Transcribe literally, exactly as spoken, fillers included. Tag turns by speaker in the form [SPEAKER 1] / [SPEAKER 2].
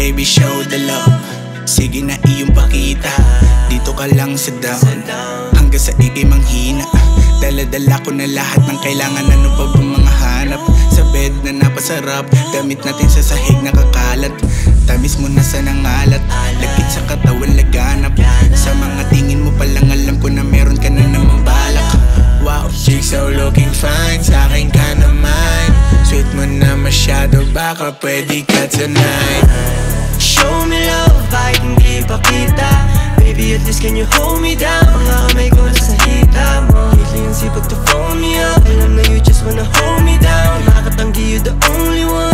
[SPEAKER 1] baby, show the love. Sige na iyong pakita, dito ka lang sa down, hanggang sa ikay manghina. Dala-dala ko na lahat ng kailangan, ano pa bang mga hanap? Sa bed na napasarap, damit natin sa sahig nakakalat. Tamis mo na sa nangalat, lakit sa katawan laganap. Sa mga tingin mo palang alam ko na meron ka na namang balak. Wow, chick so looking fine, sa akin ka naman. Sweet mo na masyado, baka pwede ka tonight.
[SPEAKER 2] Show me love, kahit hindi pa kita. Baby, at least can you hold me down? Mga kamay ko nasa hita mo. Lately yung sipag to phone me up. Alam na you just wanna hold me down. Nakakatanggi, you the only one.